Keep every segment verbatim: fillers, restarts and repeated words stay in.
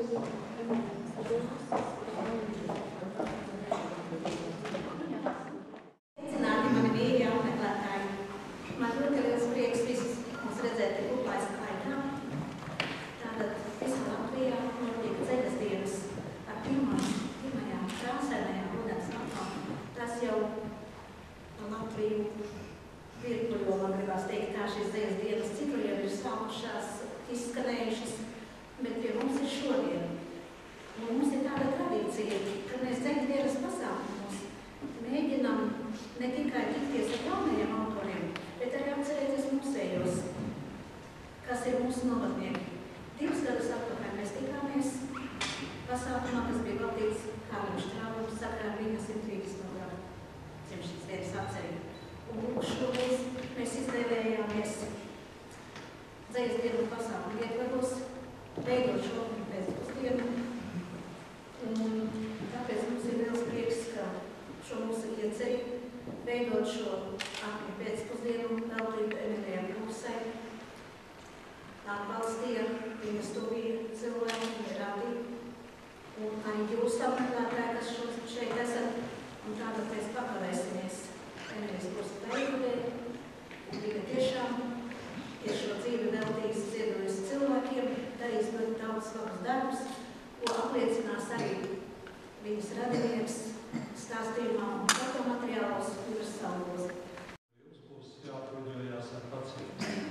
Sveicināti mani vīri apmeklētāji. Man ļoti liels prieks visus mūs redzēt kopā skaitā. Tātad visā Latvijā notiek ceļas dienas ar pirmām, pirmajām krāsainajām ūdens lapām. Tas jau Latviju virpuļo, man gribās teikt, kā šīs ceļas dienas citur jau ir sākušās, izskanējušas, bet pie mums ir šodien. Un mums ir tāda tradīcija, ka mēs ceļas dienas pasākumus mēģinām ne tikai tikties ar jaunajiem autoriem, bet arī apcerēties musējos, kas ir mūsu novadnieki. Divus gadus atpakaļ mēs tikāmies pasākumā, kas bija veltīts Kārlim Štrāvam sakarā viņa simt trīsdesmito gada dzimšanas dienas atceļu. Un šoreiz mēs izvēlējāmies dzejas dienu pasākumu ietvaros veidot šo pēcpusdienu. Un tāpēc mums ir liels prieks, ka šo mūsu ieceļu veidot šo apņu pēcpusdienu veltītu Emilijai Brūsai. Atbalstīja, viņas tuvīja cilvēki, viņa radīja. Un arī jūs apmeklētāji, kas šeit esat. Un tātad mēs pakavēsimies Emilijas Brūsas veidudē. Un viņa tiešām ir šo dzīvi veltījis ziedojusi cilvēkiem, darīs ļoti daudz labus darbus, ko apliecinās arī viņas radinieks stāstījumā un fotomateriālos jūras saldos. Jums būs jāpruņojās ar pacietību.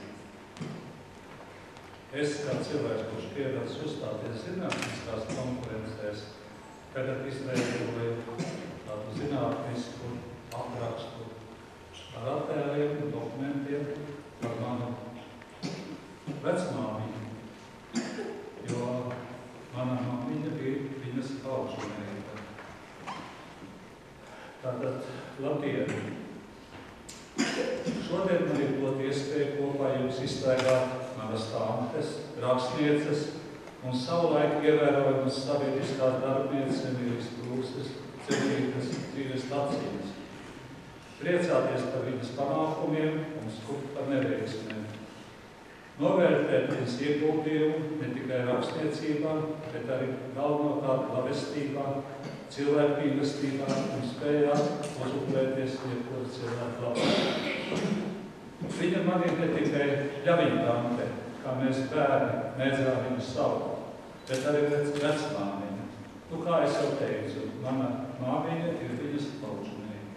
Es, kā cilvēks, kurš pieradis uzstāties zinātniskās konkurencēs, tagad izveidoju tādu zinātnisku aprakstu ar attēliem, dokumentiem par manu vecmāmiņu, jo mana māmiņa bija viņas augšumeita. Tātad, labdien! Šodien man ir dot iespēju kopā jums izstaigāt manas tāmtes, rakstnieces un savulaik ievērojamas sabiedriskās darbnieces Emilijas Brūsas cienītas dzīves lacīnes. Priecāties par viņas panākumiem un skupt par neveiksmēm. Novērtēt viņas ieguldījumu ne tikai rakstniecībā, bet arī galvenokārt labestībā, cilvēku mīlestībā un spējā uzupēties jebkura cilvēku labā. Viņa man ir ne tikai ļaviņtante, kā mēs bērni mēdzām viņu saukt, bet arī vecmāmiņa. Nu, kā es jau teicu, mana māmiņa ir viņas augšumeita.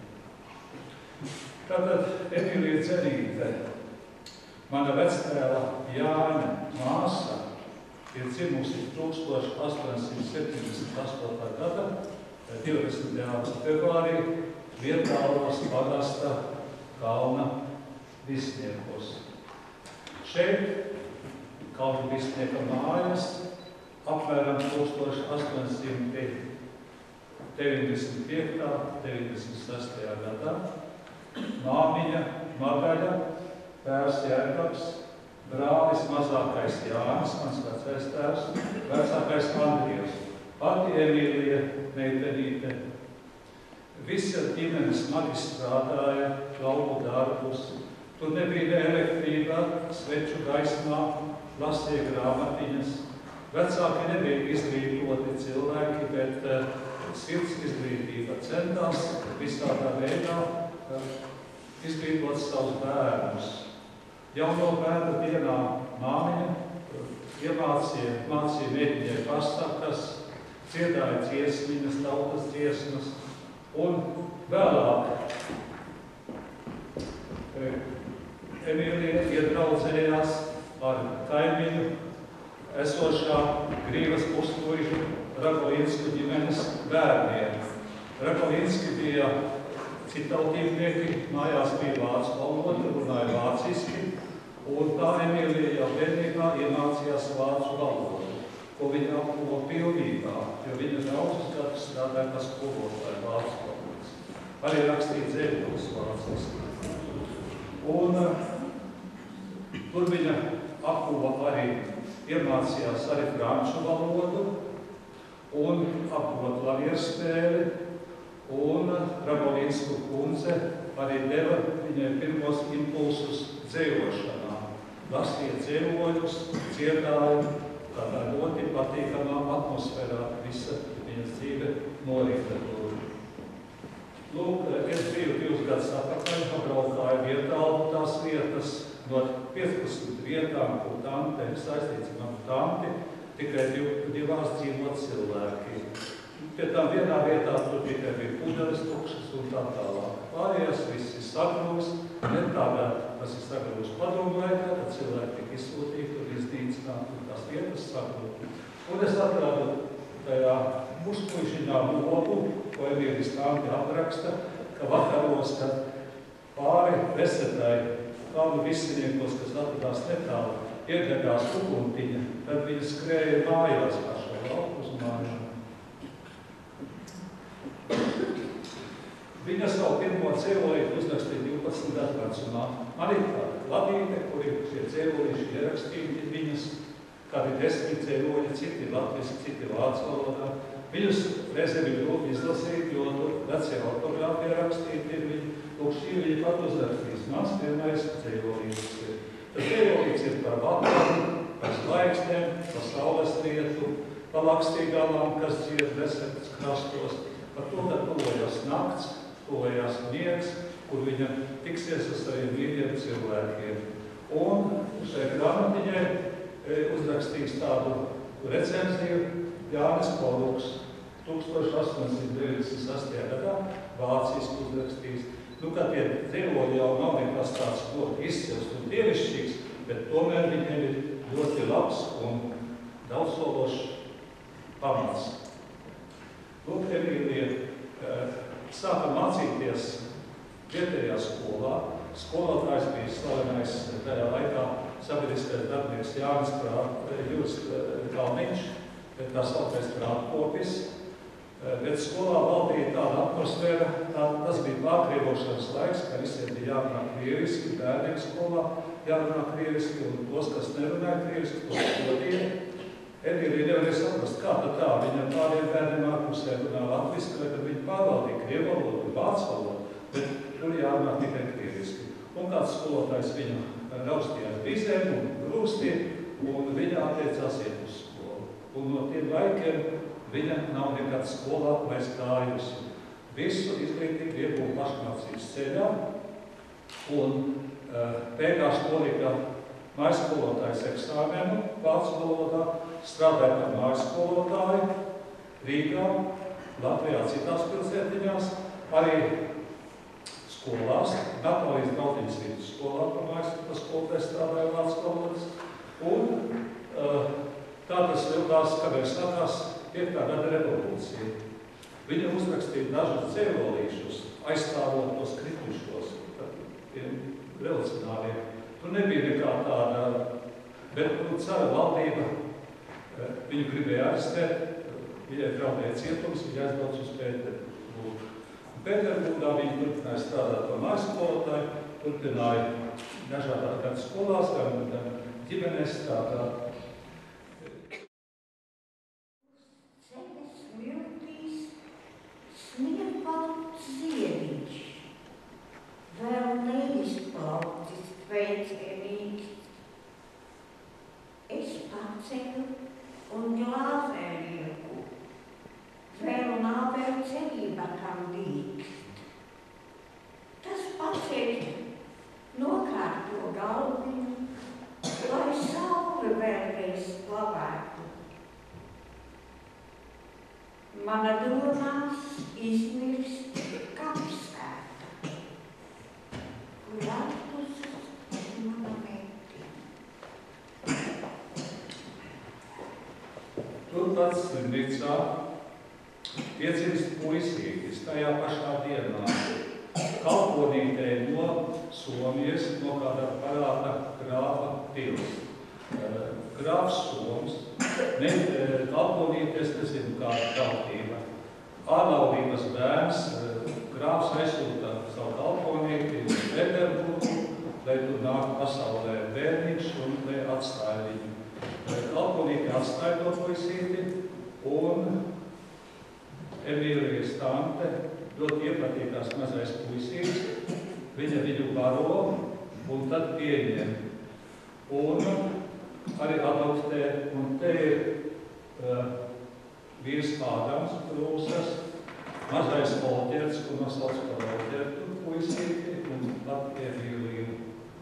Tātad Emilija Dzenīte, mana vectēla Jāņa māsa, ir dzimusi tūkstoš astoņsimt septiņdesmit astotā gada divdesmitajā februārī Vietālos pagasta Kalna Visniekos. Šeit Kalna Visnieka mājas apmēram tūkstoš astoņsimt deviņdesmit piektajā deviņdesmit sestajā gadā māmiņa Magaļa, tēvs Jēkabs, brālis mazākais Jānis, mans vecais tēvs, vecākais Andrijs, pati Emīlija meitenīte. Visa ģimenes smagi strādāja, lauku darbus. Tur nebija ne elektrība, sveču gaismā, lasīja grāmatiņas. Vecāki nebija izglītoti cilvēki, bet uh, sirds izglītība centās visādā veidā uh, izglītot savus bērnus. Jau no bērnu dienā māmiņa iemācīja, mācīja meitiņai pasakas, dziedāja dziesmiņas, tautas dziesmas, un vēlāk Emīlija iedraudzējās ar kaimiņu esošā Grīvas pustuižu Rakovinsku ģimenes bērniem. Rakovinski bija citautībnieki, mājās bija vācu valoda, runāja vāciski, un tā Emīlija jau bērnībā iemācījās vācu valodu, ko viņa apguva pilnībā, jo viņa daudzus gadus strādāja kā skolotāja vācu valodas. Arī rakstīja dzēļos vāciski. Un tur viņa apguva arī, iemācījās arī franču valodu, un apguva klavierspēli, un Rakovinsku kundze arī deva viņai pirmos impulsus dzējošanā. Lasīja dzējoļus, dziedāja tādā ļoti patīkamā atmosfērā visa viņas dzīve norita tur. Lūk, es biju divus gadus atpakaļ, pabraukāju vietālu tās vietas, no piecpadsmit vietām, ko tante saistīts ar manu tanti, tikai div, divās dzīvot cilvēki. Pie tām vienā vietā tur tikai bija pudeles tukšas un tā tālāk. Pārējās viss ir sagrūs, ne tādā, tas ir sagrūs padomu laikā, tad cilvēki tika izsūtīti un iznīcināti un tās vietas sagrūti. Un es atradu tajā muspuišiņā logu, ko Emīlis tanti apraksta, ka vakaros, kad pāri Vesetai, kādu visiniekos, kas atradās netālu, iedegās uguntiņa, tad viņi skrēja mājās par šo lauku uz mājām. Viņa savu pirmo cēlolīti uzrakstīja divpadsmit gadu vecumā. Man ir tāda kladīte, kur ir šie cēlolīši ierakstīti viņas, kādi desmit cēloļi, citi latviski, citi vācu valodā. Viņus reizē bija grūti izlasīt, jo tur vecie autogrāfi rakstīti ir viņi. Lūk, šī viņa pat uzrakstīs. Mans pirmais cēlolītis ir. Tas cēlolītis ir par vakaru, par zvaigznēm, par saules rietu, par lakstīgālām, kas dzied Vesetas krastos, par to, ka tuvojās nakts, tuvojās miegs, kur viņa tiksies ar saviem mīļiem cilvēkiem. Un šai grāmatiņai uzrakstīs tādu recenziju Jānis Poluks, tūkstoš astoņsimt deviņdesmit sastajā gadā, vāciski uzrakstīs. Nu, kā tie dzīvoļi jau nav nekas tāds ļoti izcils un dievišķīgs, bet tomēr viņiem ir ļoti labs un daudzsološs pamats. Lūk, Emīlija sāka mācīties vietējā skolā. Skolotājs bija slavenais tajā laikā sabiedriskais darbinieks Jānis Juris Kalniņš, tā sauktais prātkopis. Bet skolā valdīja tāda atmosfēra, tā, tas bija pārkrievošanas laiks, ka visiem bija jārunā krieviski, bērniem skolā jārunā krieviski, un tos, kas nerunāja krieviski, tos skolīja. Emīlija nevarēja saprast, kā tad tā, viņa pāriem bērniem ārpusē runā latviski, vai tad viņa pārvaldīja krievu valodu un vācu valodu, bet tur jārunā tikai krieviski. Un kāds skolotājs viņu raustījās bīzēm un grūstī, un viņa attiecās iet uz skolu. Un no tiem laikiem viņa nav nekad skolā vairs gājusi. Visu izglītību iegūta pašmācības ceļā, un uh, beigās nolika mājaskolotājs eksāmenu vācu valodā, strādāja par mājasskolotāju Rīgā, Latvijā citās pilsētiņās, arī skolās, Natālijas Galtiņas vidus skolā par mājaskolotājs strādāja vācu valodas, un uh, tā tas vilkās, kamēr sākās piektā gada revolūcija. Viņa uzrakstīja dažus cēlolīšus, aizstāvot tos kritušos, tiem revolucionāriem. Tur nebija nekā tāda, bet nu, cara valdība viņu gribēja arestēt, viņai draudēja cietums, viņa aizbrauc uz Pēterburgu. Pēterburgā viņa turpināja strādāt par mājasskolotāju, turpināja dažādās gan skolās, gan, gan ģimenēs strādāt. Sniegbalts ziediņš, vēl neizplaucis tveicienīgs. Es paceļu un glāzē lieku, vēl nav vēl cerība, kam dīkst. Tas paceļ nokārto galviņu, lai saule vēlreiz slavētu. Mana domās izmirst kapsēta, kur atpūsas mana mērķi. Turpat slimnīcā piedzimst puisītis tajā pašā dienā. Kalponītei no Somijas, no kādā parāda grāfa pils. Grāfs Soms, ne, kalponīties, nezinu, kāda tautība. Ārlaulības bērns, grāfs aizsūta savu kalponīti uz Pēterburgu, lai tur nāk pasaulē bērniņš un lai atstāja viņu. Kalponīti atstāja to puisīti, un Emīlijas tante ļoti iepatīkās mazais puisītis, viņa viņu baro un tad pieņem. Un arī adoptē, un te ir uh, vīrs Ādams Krūzes, mazais Olģerts, ko nosauc par Olģertu puisīti, un pat Emīliju.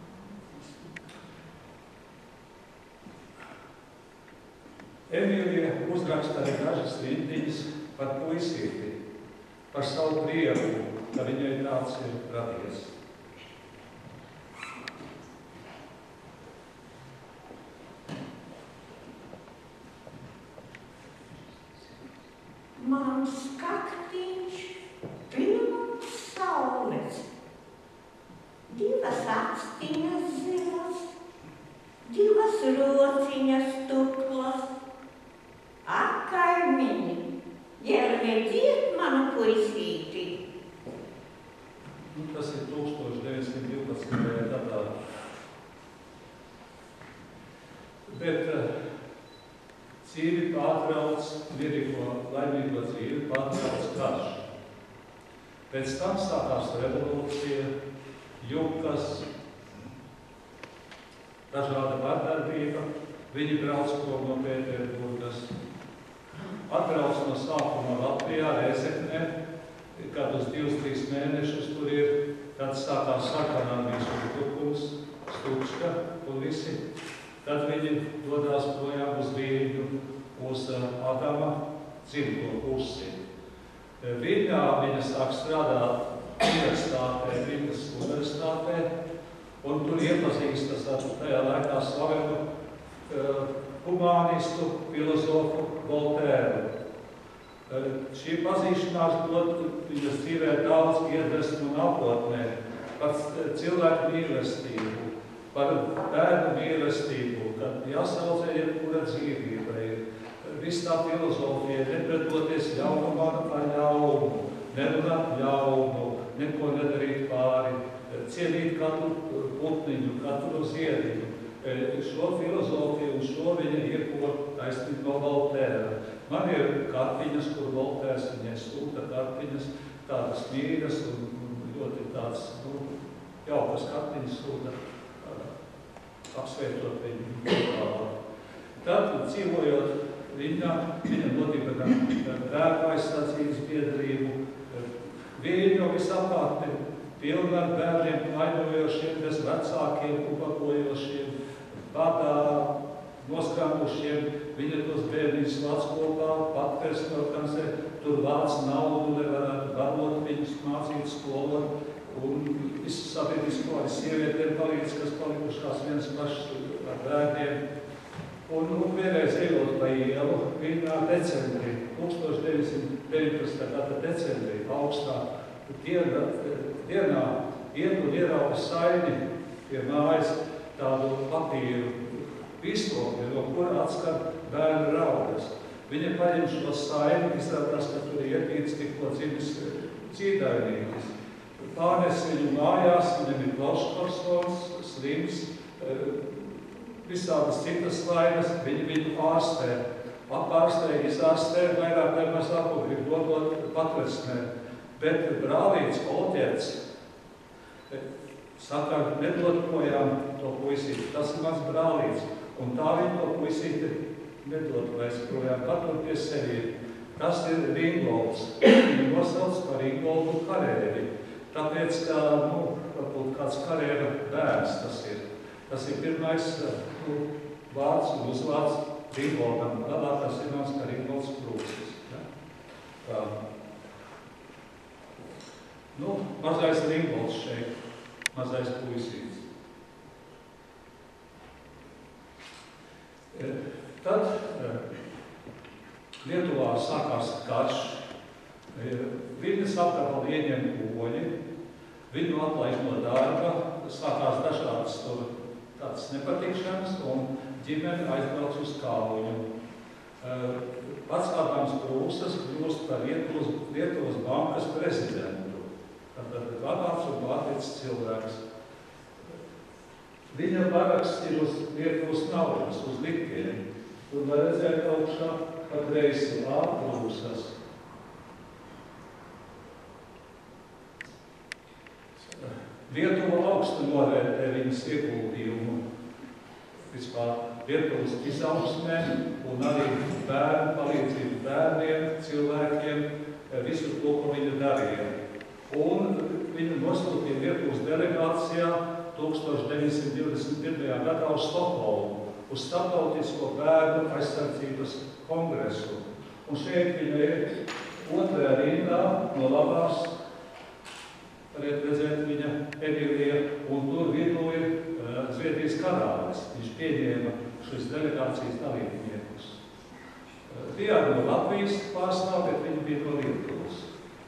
Emīlija uzraksta arī dažas rindiņas par puisīti, par savu prieku, ka viņai tāds ir radies. Mans kaktiņš pilns saules, divas actiņas zilas, divas rociņas tuklas. Ak, kaimiņi, ģērmētiet manu puisīti. Nu, tas ir tūkstoš deviņsimt divpadsmitajā gadā. Bet uh, dzīvi pārtrauc, mierīgo, laimīgo dzīvi pārtrauc karš. Pēc tam sākās revolūcija, jukas, dažāda vardarbība. Viņi brauc prom no Pēterburgas. Atbrauc no sākuma Latvijā, Rēzeknē, kādus divus, trīs mēnešus tur ir, tad sākās sarkanarmijas uzbrukums, Stučka un visi. Tad viņi dodās projām uz Viļņu, uz Adama dzimto pusi. Viļņā viņa sāk strādāt universitātē, Viļņas universitātē, un tur iepazīstas ar tajā laikā slavenu uh, humānistu, filozofu Voltēru. Uh, šī pazīšanās dod viņas dzīvē daudz iedvesmu nākotnē par cilvēku mīlestību, par bērnu mīlestību, kad jāsaudzē jebkura dzīvība ir. Viss tā filozofija, nepretoties ļaunumam ar ļaunu, nerunāt ļaunu, neko nedarīt pāri, cienīt katru putniņu, katru ziediņu. Šo filozofiju un šo viņa iepo taisnīt no Voltēra. Man ir kartiņas, kur Voltērs viņai sūta kartiņas, tādas mīļas un ļoti tāds, nu, jaukas kartiņas sūta, apsveicot viņu. Tad, dzīvojot Viļņā, viņa nodibina bērnu aizsardzības biedrību. Viļņu visapkārtne pilna ar bērniem klaidojošiem, bez vecākiem, upakojošiem, badā, noskrāmušiem. Viņa tos bērniņus vāc kopā, patvers organizē, tur vāc naudu, lai varētu barot viņus, mācīt skolu un visu sabiedrisko arī sievietēm palīdz, kas palikušās viens pašs ar bērniem. Un, un vienreiz ejot pa ielu, Viļņā decembrī, tūkstoš deviņsimt deviņpadsmitā gada decembrī, augstā dienā, dienā iet un ierauga saini pie mājas tādu papīru pistoli, no kura atskan bērnu raudas. Viņa paņem šo saini, izrādās, ka tur ir ietīts tikko dzimis dzīdainītis. Pārnes viņu mājās, viņam ir klauškorsons, slims, visādas citas vainas, viņi viņu ārstē. Apārstē, izārstē, vairāk vai mazāk, un grib dodot patversmē. Bet brālīts Olģerts saka, nedod projām to puisīti. Tas ir mans brālīts. Un tā viņa to puisīti nedod vairs projām, patur pie sevi. Tas ir Ringolds. Viņu nosauc par Ringoldu karēvi. Tāpēc, ka, nu, varbūt kāds karēva bērns tas ir. Tas ir pirmais nu, vārds un uzvārds Ringoldam. Labāk tas ir mans, ka Ringolds Krūzes. Ja? Tā. Nu, mazais Ringolds šeit, mazais puisīts. Tad Lietuvā sākās karš. Viļņas apgabala ieņem Oļi, viņu atlaiž no darba, sākās dažādas tur tādas nepatikšanas, un ģimene aizbrauc uz Kāluņu. Pats Ādams Krūzes kļūst par Lietuvas, Lietuvas bankas prezidentu. Tātad bagāts un bagāts cilvēks. Viņa paraksts ir uz Lietuvas naudas, uz likiem. Tur var redzēt augšā pa kreisi A. Krūzes. Lietuva augstu novērtē viņas ieguldījumu vispār Lietuvas izaugsmē un arī bērnu palīdzību bērniem, cilvēkiem, visu to, ko viņa darīja. Un viņu nosūtīja Lietuvas delegācijā tūkstoš deviņsimt divdesmit pirmajā gadā uz Stokholmu, uz Starptautisko bērnu aizsardzības kongresu. Un šeit viņa ir otrajā rindā no labās, varētu redzēt viņa Emīlija, un tur vidū ir uh, Zviedrijas karālis. Viņš pieņēma šīs delegācijas dalībniekus. Uh, bija no Latvijas pārstāv, bet viņi bija no Lietuvas.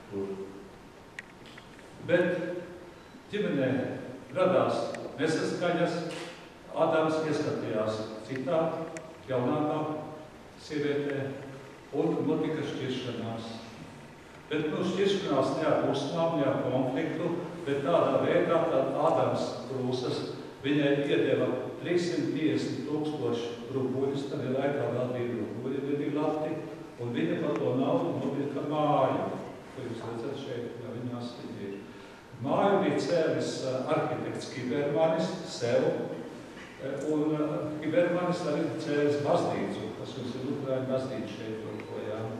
Bet ģimenē radās nesaskaņas, Adams ieskatījās citā, jaunākā sievietē, un notika šķiršanās. Bet nu, šķiršanās ne ar uzmām, ne ar konfliktu, bet tādā veidā, kad Ādams Krūsas viņai iedeva trīssimt piecdesmit tūkstoši rubļus, tad ir laikā vēl bija rubļi, bija lati, un viņa par to naudu nopirka māju, ko jūs redzat šeit, ja viņās ir. Māju bija cēlis arhitekts Kibermanis sev, un Kibermanis arī cēlis baznīcu, kas jums ir Ukraiņa baznīca šeit joprojām.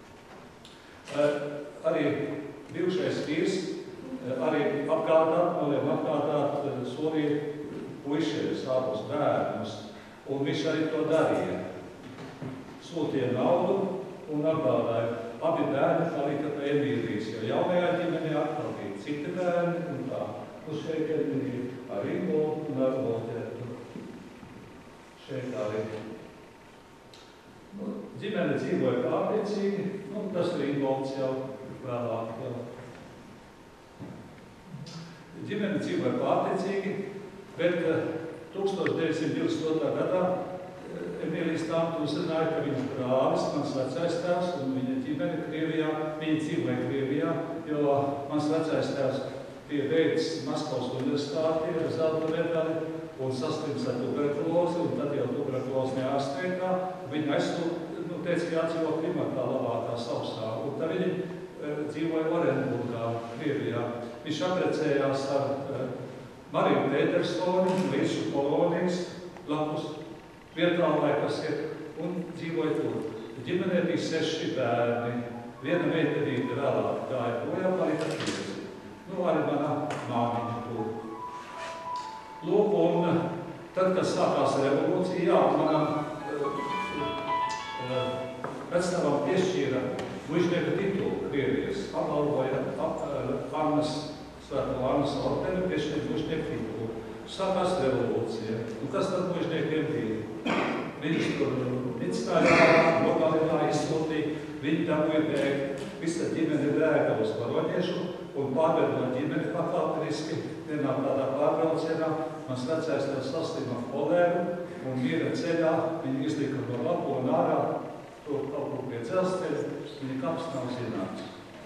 Arī bijušais vīrs arī apgādāt, noliem apgādāt solīja puišiem savus bērnus, un viņš arī to darīja. Sūtīja naudu un apgādāja. Abi bērni palika pie Emīlijas, jo jaunajā ģimenē atkal bija citi bērni, un tā. Nu šeit Emīlija ar Ingoldu un ar Loķertu. Šeit arī. Nu, ģimene dzīvoja pārliecīgi, nu, tas ir Ingolds jau vēlāk. Jau. Ģimene dzīvoja pārliecīgi, bet tūkstoš deviņsimt divdesmit otrā gadā Emīlijas tāmtu uzzināja, ka viņas brālis, mans vecais tēvs un viņa ģimene Krievijā, viņa dzīvoja Krievijā, jo mans vecais tēvs bija beidzis Maskavas universitāti ar zelta medaļu un saslims ar tuberkulozi, un tad jau tuberkulozi neārstēja. Viņa aizsūt, nu, teica, ka jādzīvo klimatā labākā sausā, un tad viņi e, dzīvoja Orenburgā, Krievijā. Viņš apprecējās ar e, Mariju Pētersoni, Līšu Polonijas, blakus vietā, lai kas ir, un dzīvoja tur. Ģimenē bija seši bērni. Viena meitenīte vēlāk gāja projām, palika pieci. Nu, arī mana māmiņa tur. Lūk, un tad, kad sākās revolūcija, jā, manam uh, vectēvam piešķīra mužnieka titulu Krievijas. Apbalvoja uh, Annas, Svēto Annas ordeni, piešķīra mužnieka titulu. Sākās revolūcija. Un kas tad mužniekiem bija? Viņus tur nicināja, nogalināja, izsūtīja, viņi dabūja bēgt. Visa ģimene bēga uz Voroņiešu un pārvedoja ģimeni pakāpeniski. Vienā tādā pārbraucienā mans vecais tev saslima kolēru un mīra ceļā. Viņi izlika no lapu un ārā, tur kaut kur pie dzelzceļa, viņa kaps nav zināts.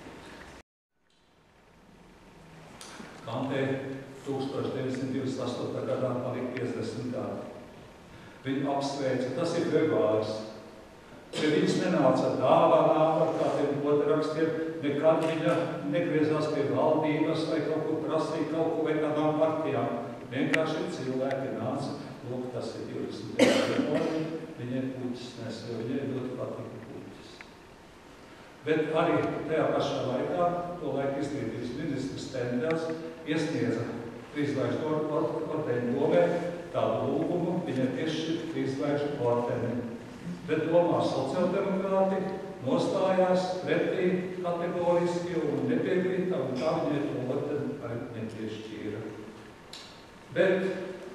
Kampē tūkstoš deviņsimt divdesmit astotajā gadā palika piecdesmit gadi. Viņu apsveica, tas ir Gregārs. Pie viņas nenāca dāvanām ar kādiem godrakstiem, nekad viņa negriezās pie valdības vai kaut kur prasīja kaut ko vai kādām partijām. Vienkārši cilvēki nāca, lūk, tas ir divdesmit gadi, viņai puķis nes, jo viņai ļoti patika puķis. Bet arī tajā pašā laikā, to laiku izglītības ministrs Stendels iesniedza trīszvaigžņu ordeņu domē tādu lūgumu, viņai piešķirt trīszvaigžņu ordeni. Bet domā sociāldemokrāti nostājās pretī kategoriski un nepiekrita, un tā viņai to ordeni arī nepiešķīra. Bet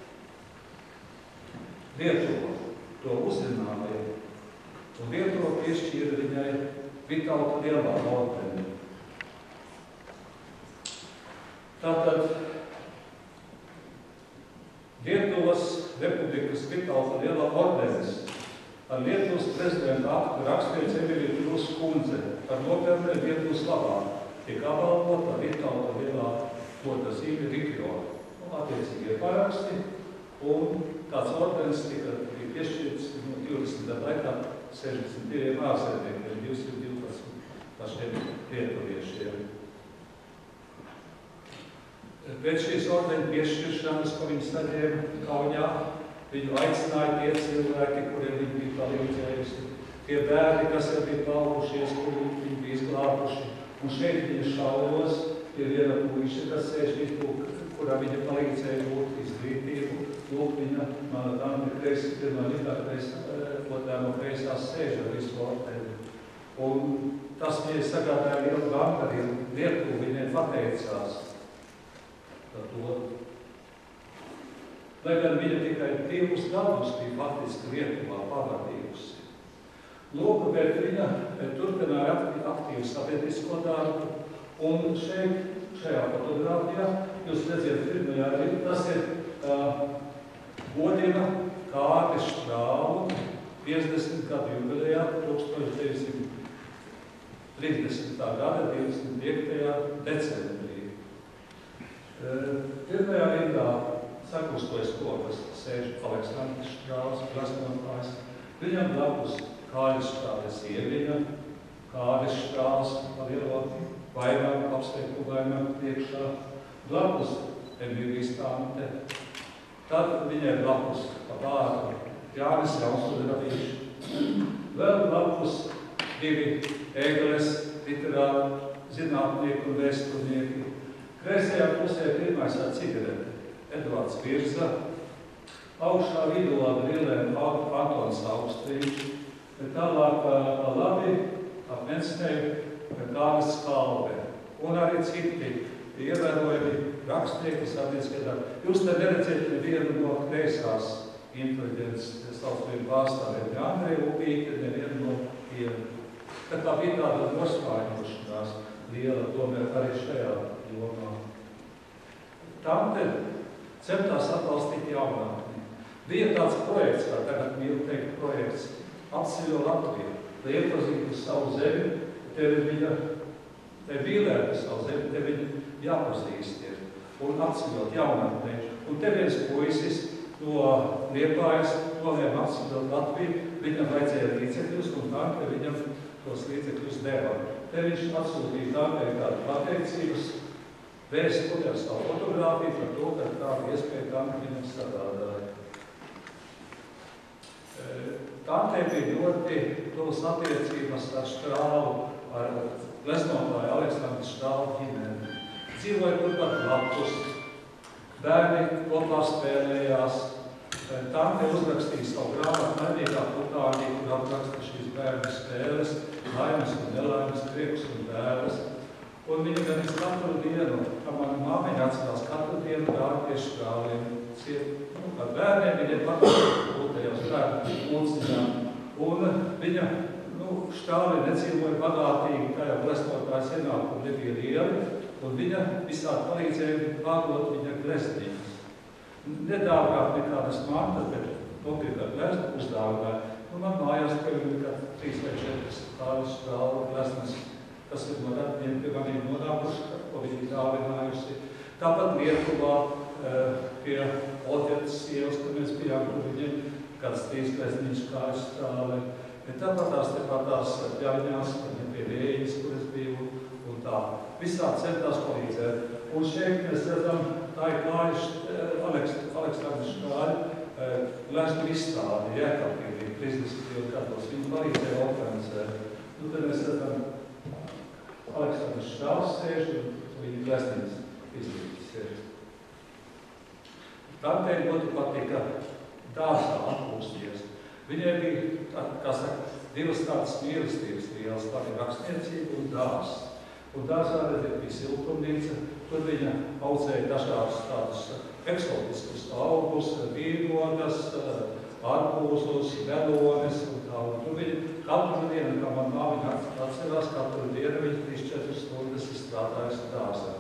Lietuva to uzzināja, un Lietuva piešķīra viņai Vitauta lielā ordeni. Tātad Lietuvas Republikas Vitauta lielā ordenis ar Lietuvas prezidenta aktu rakstīts Emīlija Krūsas kundze par nopelni Lietuvas labā. Tiek apbalvota Vitauta lielā goda zīme Rikiona. Attiecīgie paraksti, un tāds ordenis tika piešķirts no divdesmit gadu laikā sešdesmit diviem ārzemniekiem, divsimt divpadsmit pašiem lietuviešiem. Pēc šīs ordeņa piešķiršanas, ko viņi saņēma Kaunijā, Viņu aicināja tie cilvēki, kuriem viņi bija palīdzējusi, tie bērni, kas jau bija palikušies, kuri viņi bija izglābuši. Un šeit viņa šaulos ir viena puiša, kas sēž vidū, kurā viņa palīdzēja būt izglītību. Lūk, viņa, mana tante kreisi, pirmā ritā kreisa, otrā no kreisās sēž ar visu ortēdi. Un tas viņai sagādāja lielu gandarījumu, Lietuvu viņai pateicās par to. Lai gan viņa tikai divus gadus bija faktiski Lietuvā pavadījusi. Lūk, bet viņa turpināja aktīvu sabiedrisko darbu. Un šeit, šajā fotogrāfijā, jūs redziet, pirmajā arī, tas ir uh, Godina Kārlis Štrāvu piecdesmit gadu jubilejā tūkstoš deviņsimt trīsdesmitā gada divdesmit piektajā decembrī. Uh, pirmajā rindā sakustojas kokas sēž Aleksandrs Štrāvs, gleznotājs. Viņam blakus Kārlis Štrāvs sieviņa, Kārlis Štrāvs pa lielo vainagu, apsteigtu vainagu priekšā. Blakus Emīlijas tante. Tad viņai blakus pa vārdu Jānis Jaunsudraviņš. Vēl blakus divi Ēgles, literāri, zinātnieki un vēsturnieki. Kreisajā pusē pirmais ar cigareti Edvards Virza. Augšā vidū ar brillēm Antons Augstrīņš. Tālāk pa labi ap Mensteju Kāvis Kalve. Un arī citi ievērojami rakstnieki sabiedriskie darbi. Jūs te neredzēt nevienu no kreisās inteliģences saucamiem pārstāvjiem, ne Andreju Upīti, nevienu no tiem. Tā kā bija tāda nospāņošanās liela, tomēr arī šajā jomā. Tante centās atbalstīt jaunātni. Bija tāds projekts, kā tagad mīlu teikt projekts, Apceļo Latviju, lai iepazītu savu zemi, tevi viņa, tevi vīlētu savu zemi, tevi viņa jāpazīst ir un atceļot jaunatnē. Un te viens puisis no Liepājas nolēma atceļot Latviju, viņam vajadzēja līdzekļus, un tante viņam tos līdzekļus deva. Te viņš atsūtīja tantei tādu pateicības vēstuli ar savu fotogrāfiju par to, ka tādu iespēju tante viņam sagādāja. Tantei bija ļoti tuvas attiecības ar Štrāvu, ar gleznotāju Aleksandru Štrāvu ģimeni. Dzīvoja turpat blakus, bērni kopā spēlējās. Tante uzrakstīja savu grāmatu Naidīgā putānī, kur apraksta šīs bērnu spēles, laimes un nelaimes, prieks un bēles. Un viņa gan es katru dienu, kā mana māmiņa atcerās, katru dienu gāja pie Štrāviem. Nu, kā bērniem viņiem patīk būt tajos bērnu mūciņām. Un viņa, nu, Štrāvi nedzīvoja bagātīgi, kā jau gleznotājas ienākumi nebija lieli, un viņa visādi palīdzēja vāgot viņa glezniņas. Nedāvāk nekādas mantas, bet konkrētā glezna uzdāvināja. Un man mājās pievienu, ka trīs vai četras tādas Štrāvu gleznas, kas ir no radņiem pie maniem nonākuši, ko viņi dāvinājusi. Tāpat Lietuvā pie Odetas sievas, kad mēs bijām, kur viņiem kāds trīs glezniņš kā Štrāve. Tāpat tās tepat tās Pļaviņās, viņiem pie Vējas, kur es biju, un tā. Visādi centās palīdzēt. Un šeit mēs redzam, tā ir klājuši Aleksandrs Štrāvi gleznu izstādi, Jēkabpilī, trīsdesmitajos gados. Viņi palīdzēja organizēt. Nu, tad mēs redzam, Aleksandrs Štrāvs sēž un viņa glezniņas izdarītas sēž. Tantei ļoti patika dārzā atpūsties. Viņai bija, kā saka, divas tādas mīlestības vielas, tā ir rakstniecība un dārs. Un dārzā bija siltumnīca, tur viņa audzēja dažādus tādus eksotiskus augus, vīnogas, arbūzus, melones un tā. Un tur viņa katru dienu, kā man māmiņa atcerās, katru dienu viņa trīs četras stundas ir strādājusi dārzā.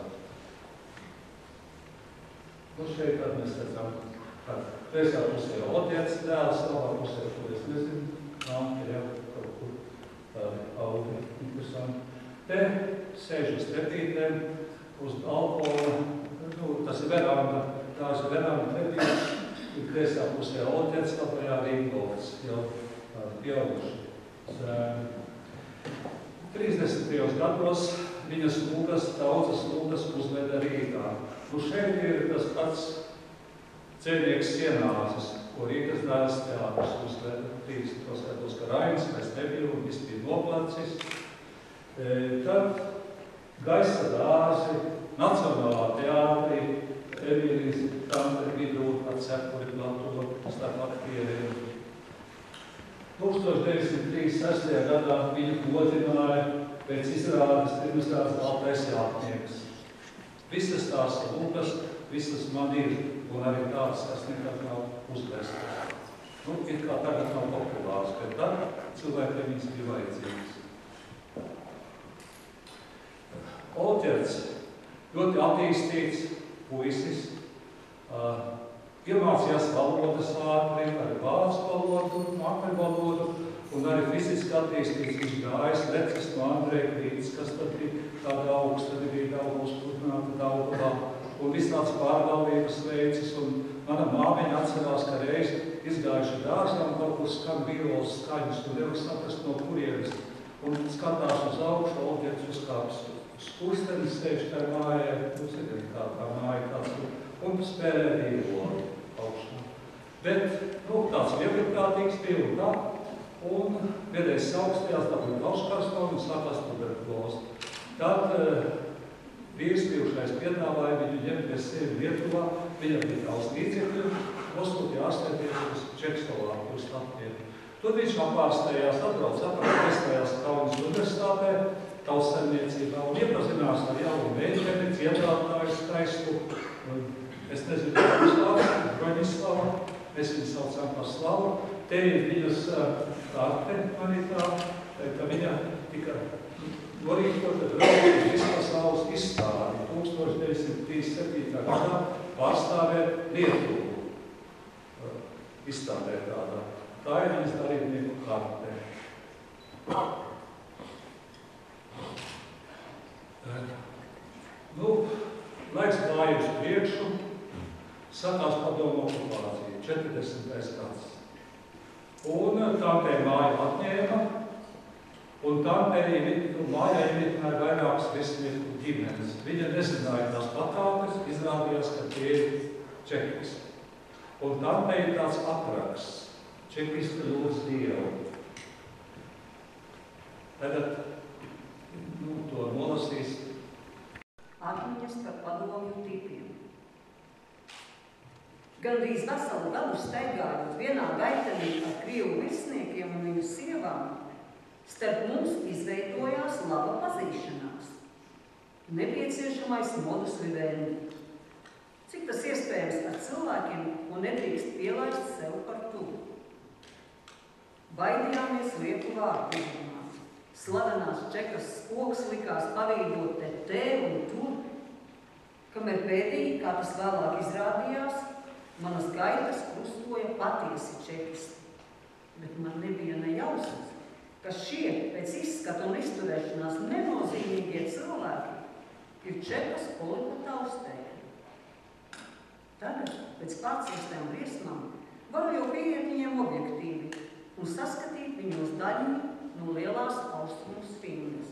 Nu, šeit tad mēs redzam, ka kreisā pusē ir Odetas dēls, labā pusē, ko es nezinu, nāmki jau kaut kur tādi augi interesanti. Te sēž uz trepītēm, uz balkona, nu, tas ir veranda, tās ir veranda trepītes, ir kreisā pusē Odetas, labajā Rīgolds, jau pieauguši. trīsdesmitajos gados viņas lūgas, daudzas lūgas uzveda Rīgā. Nu, šeit ir tas pats ceļnieks Sienāzes. ko Rīgas dēls teātris uzveda trīsdesmitos gados, ka Rainis vairs nebija un viss bija noplacis. Tad Gaisa dārzi, Nacionālā teātrī, Emīlijas Tandri vidū ar cepuri platu starp aktieriem. tūkstoš deviņsimt trīsdesmit sestajā gadā viņu godināja pēc izrādes pirmizrādes Baltais jātnieks. Visas tās lūkas, visas man ir, un arī tādas, kas nekad nav uzvēstas. Nu, it kā tagad nav populārs, bet tad cilvēkiem viņas bija vajadzīgas. Olģerts ļoti attīstīts puisis, uh, iemācījās valodas ātri, arī vācu valodu, angļu valodu, un arī fiziski attīstīts. Viņš gājis lecis no Andreja Krītas, kas tad bija tāda augsta, tad bija daudz uzpludināta Daugavā, un viss tāds pārvaldības veicis, un mana māmiņa atcerās, ka reiz izgājuši dārzā un kaut kur skan violas skaņas, un nevar saprast no kurienes, un skatās uz augšu, Olģerts uzkāps uz kurstenis, sēž tā mājā, jūs zināt, kā tā māja kāds, un spēlē violu augšā. Bet, nu, tāds vieglprātīgs bija un tā, un vienreiz augstījās, tā bija Lauškārstona un sākās tuberkulozi. Tad uh, vīrs bijušais piedāvāja viņu ņemt pie sevi Lietuvā, viņam bija daudz līdzekļu, nosūtīja ārstēties uz Čehoslovākiju, uz Latviju. Tur viņš apārstējās, atbrauc atbrauc, iestājās Kaunas universitātē, tautsaimniecībā, un iepazinās ar jaunu meiteni, dziedātāju skaistu. Es nezinu, kā uzstāvu, Broņislava, mēs viņu saucām par Slavu. Te ir viņas karte, man ir tā, ka viņa tika norīkota draugi uz vispasaules izstādi. tūkstoš deviņsimt trīsdesmit septītā gadā pārstāvēt Lietuvu izstādē tādā. Tā ir viņas darībnieku karte. Nu, laiks gāja uz priekšu, sakās padomu okupācija, četrdesmitais gads. Un tantei māju atņēma, un tantei nu, mājā iemitināja vairākas viesnieku ģimenes. Viņa nezināja tās patāpes, izrādījās, ka tie ir čekisti. Un tantei ir tāds apraksts, čekisti lūdz Dievu. Tagad nu, to nolasīs. Atmiņas par padomju tipiem. Gandrīz veselu gadu staigājot vienā gaitenī ar krievu virsniekiem un viņu sievām, starp mums izveidojās laba pazīšanās. Nepieciešamais modus vivendi. Cik tas iespējams ar cilvēkiem un nedrīkst pielaist sev par tuvu. Baidījāmies lieku vārdu izrunāt. Slavenās čekas spoks likās pavīdot te te un tur, kamēr pēdīgi, kā tas vēlāk izrādījās, manas gaitas krustoja patiesi čekisti. Bet man nebija ne jausmas, ka šie pēc izskata un izturēšanās nenozīmīgie cilvēki ir čekas poliku taustēji. Tagad, pēc pārciestām briesmām, varu jau pieiet viņiem objektīvi un saskatīt viņos daļiņu no lielās austrumu svingas.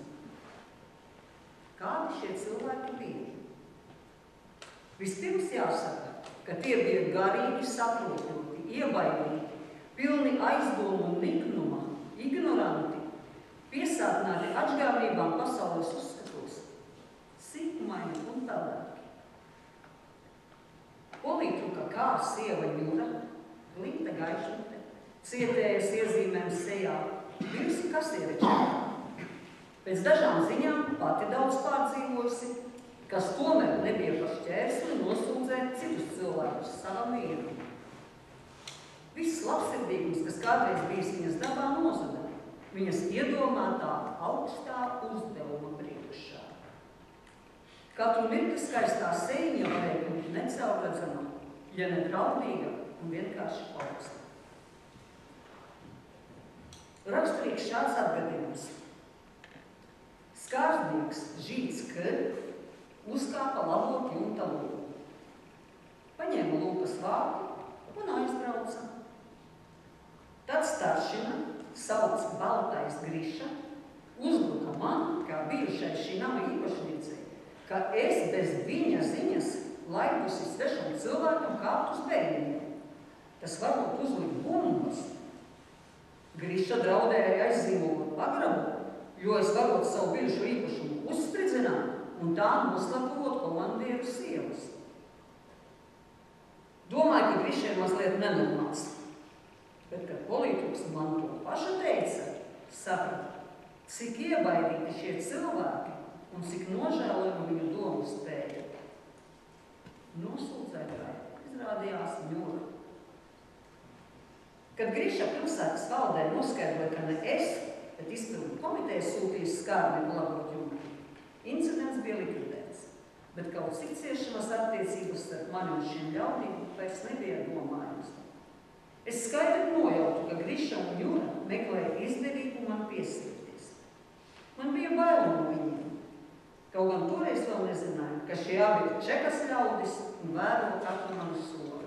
Kādi šie cilvēki bija? Vispirms jāsaka, ka tie bija garīgi saprototi, iebaidīti, pilni aizdomu un niknuma, ignoranti, piesātināti atžgārnībām pasaules uzskatos, sīkumaini un tādāki. Polītruka kā sieva Jūra, glinta gaišnute, cietējas iezīmēm sejā, bijusi kasiere čekā. Pēc dažām ziņām pati daudz pārdzīvojusi, kas tomēr nebija par šķērsli nosūdzēt citus cilvēkus savam vīru. Viss labsirdīgums, kas kādreiz bijis viņas dabā, nozaga viņas iedomātā augstā uzdevuma priekšā. Katru mirkli skaistā seiņa varēja būt necaurredzama, ja ne draudīga un vienkārši augsta. Raksturīgs šāds atgadījums. Skārznieks Žīds K. uzkāpa labot jumta lūku. Paņēma lūkas vārtu un aizbrauca. Tad staršina, sauc Baltais Griša, uzbruka man, kā bijušai šī nama īpašniecei, ka es bez viņa ziņas laidusi svešam cilvēkam kāpt uz bērniem. Tas varbūt uzlikt bumbas. Griša draudēja aizzīmot pagrabu, jo es varot savu bijušo īpašumu uzspridzināt un tā noslapot komandieru sievas. Domāju, ka Griša ir mazliet nenormāls. Bet, kad politikas man to paša teica, sapratu, cik iebaidīti šie cilvēki un cik nožēlojama viņu domu spēja. Nosūdzētāji izrādījās Ņura. Kad Griša pilsētas valdē noskaidroja, ka ne es, bet izpildu komitejas sūtījis skārni glabot Ņuru, incidents bija likvidēts, bet kaut cik ciešanas attiecības starp mani un šiem ļaudīm vairs nebija domājums. Es skaidri nojautu, ka Griša un Ņura meklēja izdevību man piesīties. Man bija bail no viņiem. Kaut gan toreiz vēl nezināju, ka šie abi ir čekas ļaudis un vēro katru manu soli.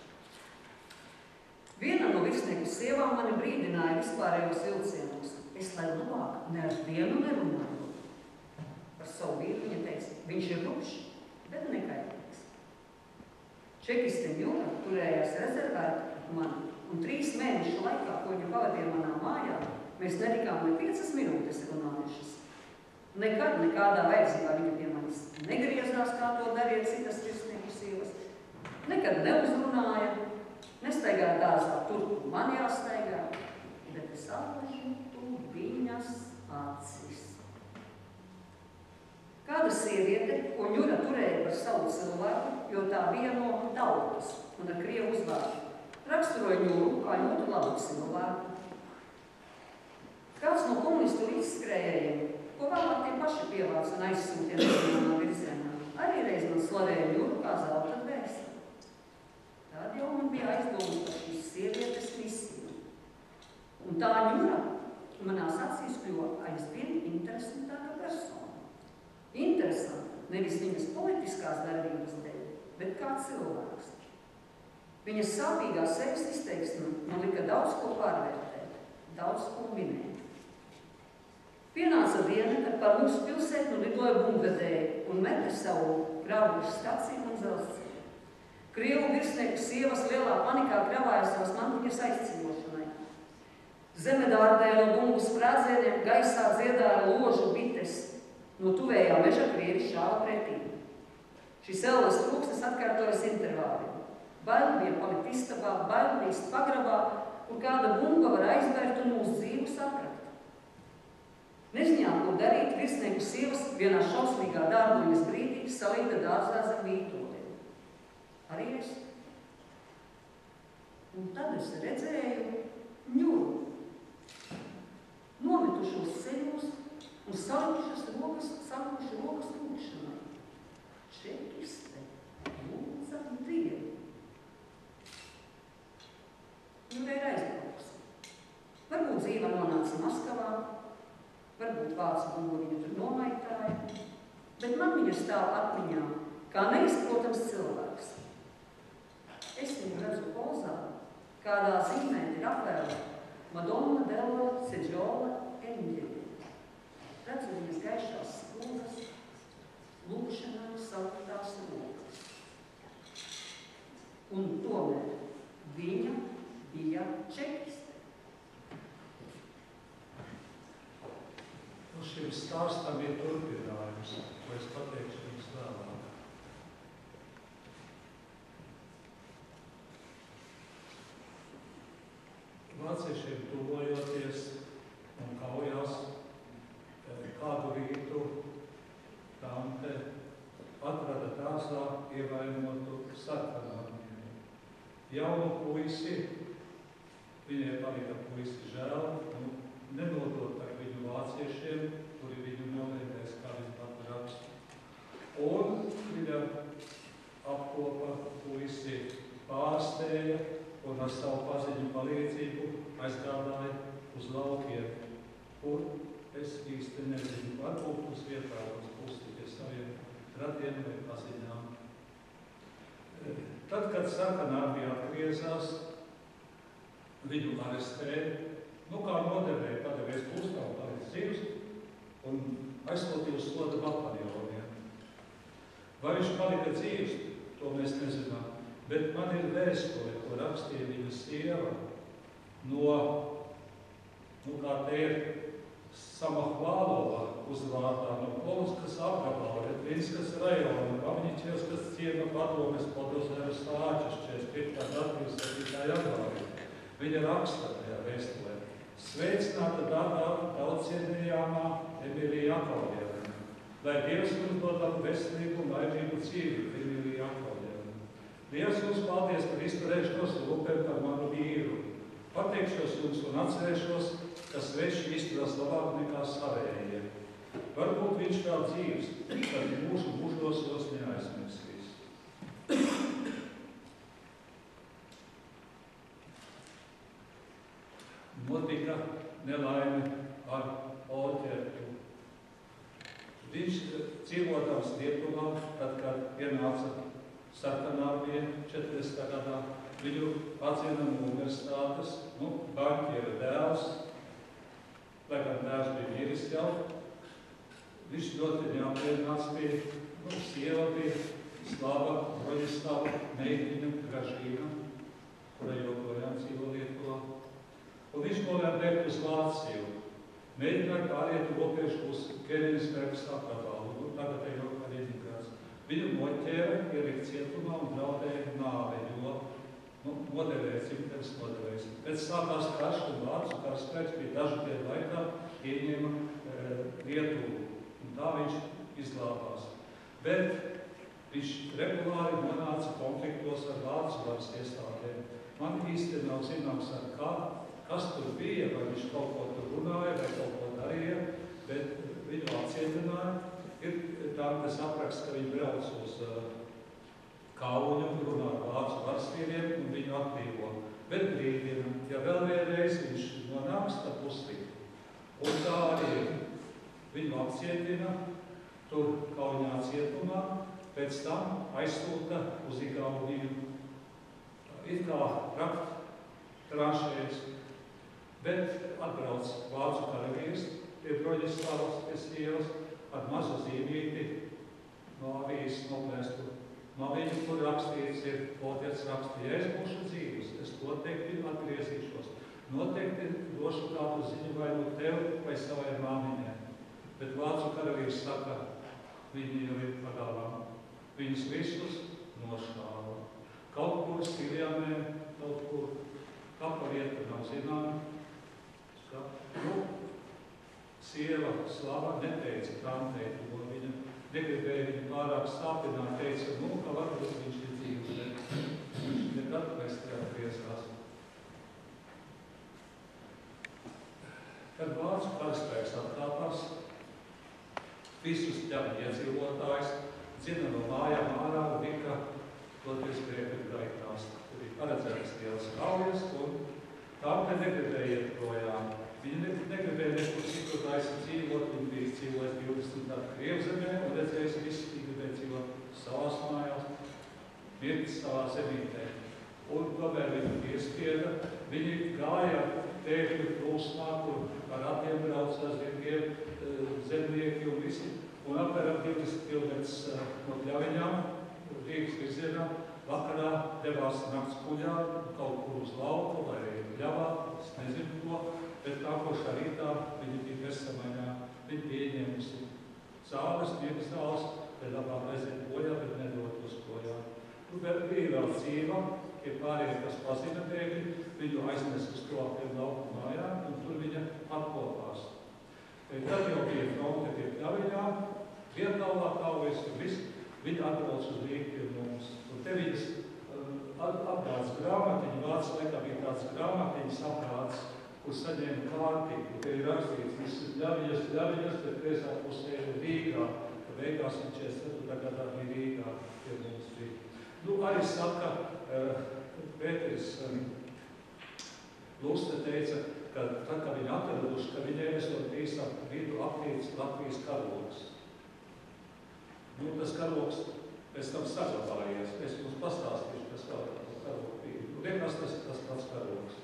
Viena no virsnieku sievām mani brīdināja vispārējos vilcienos. Es lai labāk ne ar vienu nerunāju. Par savu vīru viņa teica, viņš ir rupšs, bet nekaitīgs. Čekiste Ņura turējās rezervēta mani, un trīs mēnešu laikā, ko viņa pavadīja manā mājā, mēs netikām ne piecas minūtes runājušas. Nekad nekādā vajadzībā viņa pie manis negriezās, kā to darīja citas virsnieku sievas. Nekad neuzrunāja, nestaigāja dārzā tur, kur man jāstaigā, bet es atpažintu viņas acis. Kāda sieviete, ko Ņura turēja par savu cilvēku, jo tā bija no tautas un ar krievu uzvārdu, raksturoja Ņuru kā ļoti labu cilvēku. Kāds no komunistu līdzskrējējiem, ko vēlāk tie paši pievāc un aizsūtien nevienā virzienā, arī reiz man slavēja Ņuru kā zelta dvēseli. Tad jau man bija aizdomas par šīs sievietes misiju. Un tā Ņura manās acīs kļuva aizvien interesantāka persona. Interesanta, nevis viņas politiskās darbības dēļ, bet kā cilvēks. Viņas sāpīgā sevis izteiksme man lika daudz ko pārvērtēt, daudz ko minēt. Pienāca diena, kad par mūsu pilsētu lidoja bumbvedēji un meta savu gravuļu staciju un dzelzceļu. Krievu virsnieku sievas lielā panikā kravāja savas mantiņas aizceļošanai. Zemedārdē no bumbu sprādzieniem gaisā dziedāja ložu bites. No tuvējā meža krievi šāva pretī. Šis elles trūksnes atkārtojas intervāliem. Bail bija palikt istabā, bail līst pagrabā, kur kāda bumba var aizvērt un mūsu dzīvu saprakt. Neziņā, ko darīt, virsnieku sievas vienā šausmīgā dārguņas brīdī salīta dārzā zem vītoliem. Arī es. Un tad es redzēju Ņuru, nometušos ceļos un salikušas rokas, salikuši rokas lūkšanai. Čekiste, lūdza Dievu. Ņura ir aizbraukusi. Varbūt dzīva nonāca Maskavā, varbūt vācu bumbu viņu tur nomaitāja, bet man viņa stāv atmiņā kā neizprotams cilvēks. Es viņu redzu pozā, kādā zīmēti ir apvēlēta Madonna della Ceģola eņģeļi. Redzu viņas gaišās skūras, lūkšanā sauktās rokas. Un tomēr viņa bija čekiste. Nu, šim stāstam ir turpinājums, ko es pateikšu jums vēlāk. Vāciešiem tuvojoties un kaujās kādu rītu, tante atrada dārzā ievainotu sarkanāmiem. Jaunu puisi, viņai palika puisi žēl, un nenodot ar viņu vāciešiem, kuri viņu novēdēs, kā viņš pat rakstu. Un viņa apkopa puisi pārstēja un ar savu paziņu palīdzību aizgādāja uz laukiem, kur es īsti nezinu, varbūt uz vietām, uz pusi pie saviem radiem vai paziņām. Tad, kad sarkanā armija atgriezās, viņu arestēja, nu kā nodevēja, padevies pūstāvu, paliec dzīvs un aizsūtīja uz soda bataljoniem. Vai viņš palika dzīvs, to mēs nezinām. Bet man ir vēstule, ko rakstīja viņa sieva no, nu kā te ir, Samahvalova uzvārdā no Polskas apgabala, Retvinskas rajona, Kavņiķievskas ciema padomes Podozēru sāčas četrdesmit piektajā gadā divdesmit septītajā janvārī. Viņa raksta tajā vēstulē: Sveicināta dārgā daudzcienījāmā Emīlija Jakovleva, lai Dievs mums dodam veselību un laimīgu dzīvi, Emīlija Jakovleva. Dievs mums paldies par izturēšanos un rūpēm par manu vīru. Pateikšos jums un atcerēšos, ka sveši izturās labāk nekā savējie. Varbūt viņš vēl dzīves, tad mūsu mūžos jūs neaizmirsīs. Notika nelaime ar Olķertu. Viņš dzīvotams Lietuvā, tad, kad ienāca sarkanārmija četrdesmitā gadā, viņu atzina no universitātes, nu, banķiera dēls, lai gan dēls bija vīris jau. Viņš ļoti neapvienāts bija, nu, sieva bija Slava Broņislava, meitiņa Gražīna, kura joprojām dzīvo Lietuvā. Un viņš nolēma bēgt uz Vāciju. Mēģināja pāriet robežu uz Kēnigsbergas apgabalu, nu, tagad ir jau Kaliningrads. Viņu noķēra, ielikt cietumā un draudēja nāve, jo nu, modelēja, cimteris modelējas. Pēc sākās karš un vācu karaspēks bija dažu dienu laikā ieņēma e, Lietuvu. Un tā viņš izglābās. Bet viņš regulāri nonāca konfliktos ar vācu varas iestādēm. Man īsti nav zināms, ar kā, kas tur bija, vai viņš kaut ko tur runāja, vai kaut ko darīja, bet viņu apcietināja. Ir tādas apraksts, ka viņi brauc uz uh, Kauņu, runā ar vācu varsvīriem un viņu atbrīvo. Bet brīdina, ja vēl vienreiz viņš nonāks, tad uzslikt. Un tā arī viņu apcietina tur Kauņā cietumā, pēc tam aizsūta uz Igauniju. It kā rakt tranšējas, bet atbrauc vācu karavīrs pie Broņislavas, pie sievas, ar mazu zīmīti no avīzes noplēstu maliņu, kur rakstīts ir, Potets rakstīja, ja es būšu dzīvs, es noteikti atgriezīšos. Noteikti došu kādu ziņu vai no tev, vai savai māmiņai. Bet vācu karavīrs saka, viņi jau ir pagalām. Viņus visus nošāva. Kaut kur Siljamē, kaut kur kapa vieta nav zināma. Nu, sieva Slava neteica tantei, jo viņa negribēja viņu pārāk sāpināt, teica, nu, ka varbūt viņš ir dzīvs, bet viņš nekad vairs neatgriezās. Kad vācu karaspēks atkāpās, visus ķem iedzīvotājs, dzina no mājām ārā un lika doties Grēbekļu gaitās. Tur bija paredzētas lielas kaujas, un tām te negribēja iet projām. Viņi negribēja nekur citur taisa dzīvot, viņi bija dzīvojis divdesmit gadu Krievzemē un redzējis visu, viņi gribēja dzīvot savās mājās, mirkt savā zemītē. Un tomēr viņi piespieda, viņi gāja tēkļu plūsmā, kur ar ratiem brauca zirgiem, zemnieki un visi, un apmēram divdesmit kilometrus no Pļaviņām, Rīgas virzienā, vakarā devās nakts kuļā, kaut kur uz lauku vai Pļavā, es nezinu ko, bet nākošā rītā viņi bija Versamaņā, viņi bija ieņēmusi zāles, miega zāles, bet labāk aiziet bojā, bet nedot uz bojā. Nu, bet bija vēl dzīva, ja pārējie, kas pazina bēgļi, viņu aiznes uz tuvākiem lauku mājām, un tur viņa atkopās. Bet tad jau bija fronte pie Pļaviņām, Vietnalvā kaujas un viss, viņi atbrauc uz Rīgu pie mums. Un te viņas apgādes grāmatiņi, vācu laikā bija tāds grāmatiņas apgādes, kur saņēma kārti, kur te ir rakstīts, visas Pļaviņas, Pļaviņas, bet kreisā pusē ir Rīgā, ka beigās viņš četrdesmit ceturtajā gadā bija Rīgā pie mums bija. Nu, arī saka, Pēteris Luste teica, ka tad, kad viņi atraduši, ka viņai esot bijis ap vidu aktīvs Latvijas karogs. Nu, tas karogs pēc tam saglabājies. Es jums pastāstīšu, kas vēl tas karogs bija. Nu, vienkārši tas ir tas pats karogs.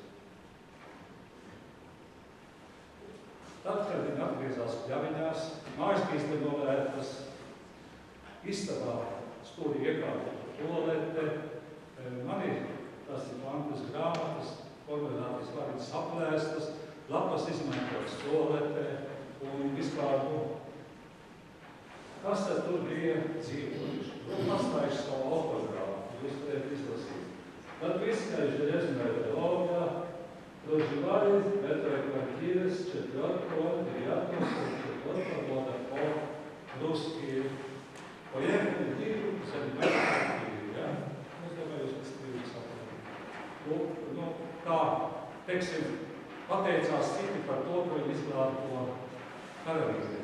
Tad, kad viņi atgriezās Pļaviņās, mājas bija novērtas, istabā stūri iekārtota tualete, Man ir tas ir bankas grāmatas, formulācijas varītas aplēstas, lapas izmantotas toaletē un vispār, nu, kas tad tur bija dzīvojuši? Nu, pastājuši savu autogrāfu, jūs varētu izlasīt. Tad viskaļši rezumēja logā, проживали в этой квартире с четвертого, девятого, четвертого года по русские. Поехали в Дигу, занимались квартиры, ja? Nu, es domāju, jūs paskatījumi saprotat. Nu, nu, kā, teiksim, pateicās citi par to, ko viņi izglāba to karavīzi.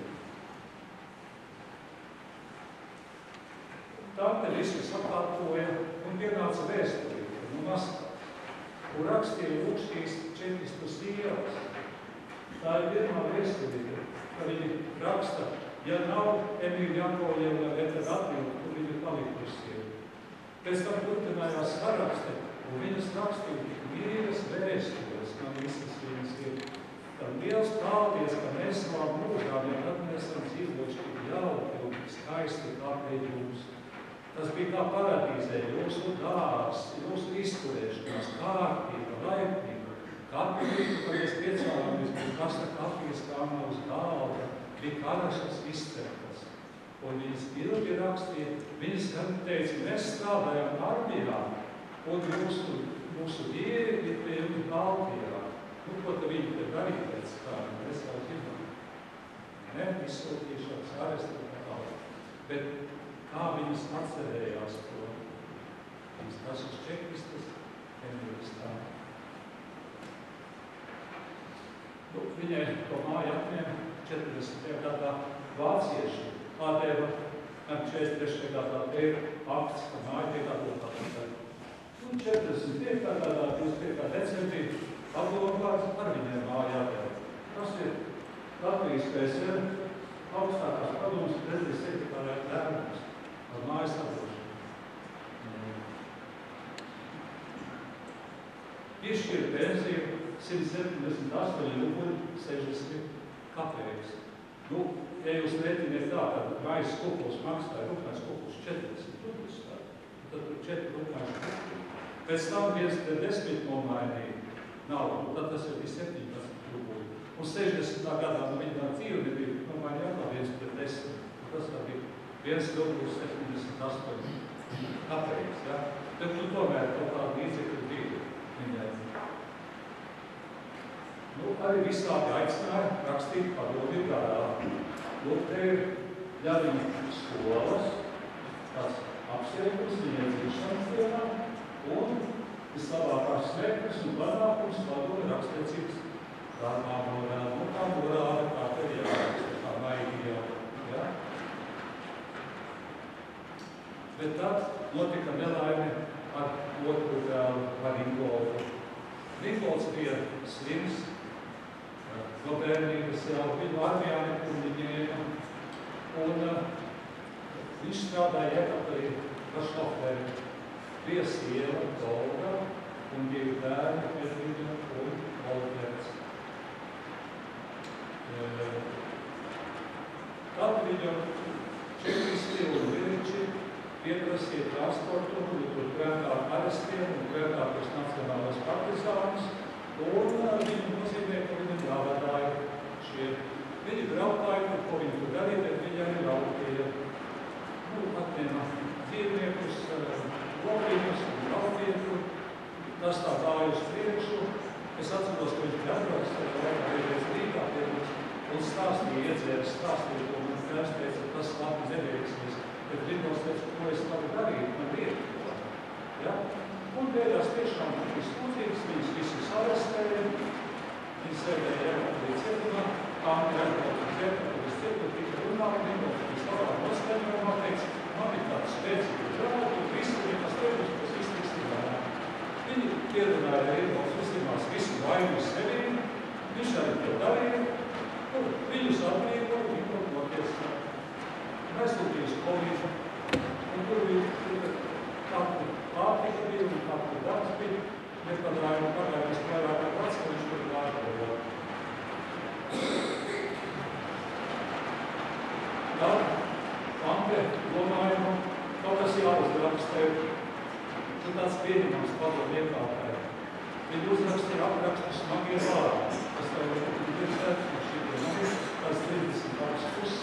Tā te visu sakārtoja un pienāca vēstulīte no Maskavas, kur rakstīja Lukštīs četristas ielas. Tā ir pirmā vēstulīte, ka viņi raksta, ja nav Emīļa Jankoļieva, tad atbildi, kur viņi ir palikusi. Pēc tam turpinājās sarakste, un viņas rakstīja tik mīras vēstules, man visas viņas ir. Tad liels paldies, ka mēs savā mūžā, ja tad mēs esam dzīvojuši tik jauki un skaisti kā pie jums. Tas bija kā paradīzē, jūsu dārs, jūsu izturēšanās, kārtība, laipnība. Katru rītu, kad mēs piecēlāmies, bija kasta kafijas kāmā uz galda, bija karašas izceptas. Un viņas ilgi rakstīja, viņas teica, mēs strādājām armijā, un mūsu, mūsu dieri bija pie jums Baltijā. Nu, ko tad viņi te darīja pēc kā, mēs jau zinām. Ne, izsūtīšanas, arestu un tālāk. Bet kā viņas atcerējās to? Viņas tas uz čeklistas, Emīļas tā. Nu, viņai to māju atņēma četrdesmitajā gadā vācieši. Atdeva četrdesmit trešajā gadā ir akts, ka māja tiek atdota atpakaļ. Un četrdesmit piektajā gadā, divdesmit piektajā decembrī, apgalvojums ar viņiem māju atdeva. Tas ir Latvijas P S R augstākās padomes prezidents sekretārā lēmums ar mājas atdošanu. Piešķir pensiju simt septiņdesmit astoņi nulli sešdesmit kapeikas. Nu, ja jūs rēķiniet tā, ka mājas kupuls maksāja rupmais kupuls četrdesmit rupļus, tad tur četri rupmais kupuļi. Pēc tam viens te desmit nomainīja naudu, tad tas ir bija septiņpadsmit rupļi. Un sešdesmitā gadā no viņa dzīve nebija nomainīja atkal viens pret desmit. Tas tā bija viens rupļus septiņdesmit astoņi kapeikas, ja? Tad nu tomēr kaut kāda līdzekļu bija viņai. Nu, arī visādi aicināja rakstīt padomi garā. Lūk, te ir Ļaviņa skolas, tāds apsveikums viņai dzīšanas dienā, un vislabākās sveikas un panākums padomi rakstiecības darbā morāda. Nu, kā morāda, kā te ir jāraksta, kā maigījā. Ja? Bet tad notika nelaime ar otru dēlu, ar Ingoldu. Ingolds bija slims, no bērnības jau viņu armijā nekur viņēma, un uh, viņš strādāja iekaparī par šoferi. Bija sieva, Olga, un divi bērni, Edviņa un Olgerts. Uh, tad viņu čeklisti un viriči pieprasīja transportu, un tur krētāk arestiem un krētāk uz nacionālos partizānus, un uh, viņu nozīmē, ka viņi jāvadāja šie. Viņi braukāja, ko viņi tur darīja, bet viņi arī laupīja. Nu, atņēma dzīvniekus, lopīgus un laupītu. Tas tā gāja uz priekšu. Es atceros, ka viņš bija atbrauks, vienreiz Rīgā pie mums, un stāstīja, iedzēris, stāstīja, ko man tēvs teica, tas labi neveiksmies. Bet Rīgos teica, ko es varu darīt, man liek to. Ja? Un beigās tiešām bija stūdzīgs, viņus visus arestēja, viņi sēdēja arī cietumā, kāmi atbrauc uz cietumā, kad es cietumā tika runāja, Ingolds bija savā noskaņojumā, teica, man ir tāds spēcīgi draugi, un visi viņi tas tevis, kas viss tiks izdarā. Viņi pierunāja Ingolds uzņemās visu vainu sevī, viņš arī to darīja, un viņus atbrīvo, Ingolds notiesā. Mēs lūkījus Covid, un tur bija katru pārtika bija un katru darbs bija. Nepadrājumi pagājums vairāk ar gads, ka viņš pieņemams padomu iekāpēji. Viņi uzrakstīja aprakstu smagie vārdi, kas tev ir sēdz no šī nav, kas trīsdesmit abas puses.